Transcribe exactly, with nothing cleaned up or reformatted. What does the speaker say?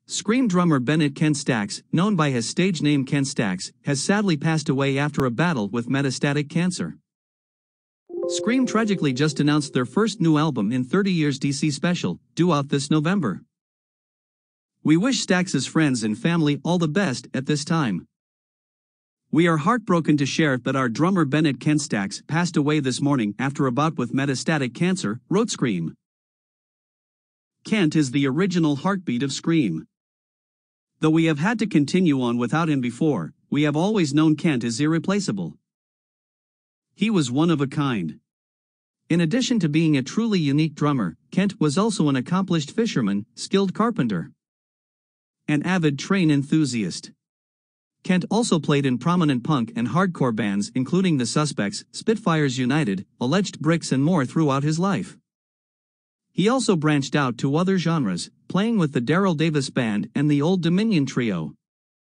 Scream drummer Bennett Kent Stax, known by his stage name Kent Stax, has sadly passed away after a battle with metastatic cancer. Scream tragically just announced their first new album in thirty years D C special, due out this November. We wish Stax's friends and family all the best at this time. We are heartbroken to share that our drummer Bennett Kent Stax passed away this morning after a bout with metastatic cancer, wrote Scream. Kent is the original heartbeat of Scream. Though we have had to continue on without him before, we have always known Kent is irreplaceable. He was one of a kind. In addition to being a truly unique drummer, Kent was also an accomplished fisherman, skilled carpenter, an avid train enthusiast. Kent also played in prominent punk and hardcore bands including The Suspects, Spitfires United, Alleged Bricks and more throughout his life. He also branched out to other genres, playing with the Daryl Band and the Old Dominion Trio.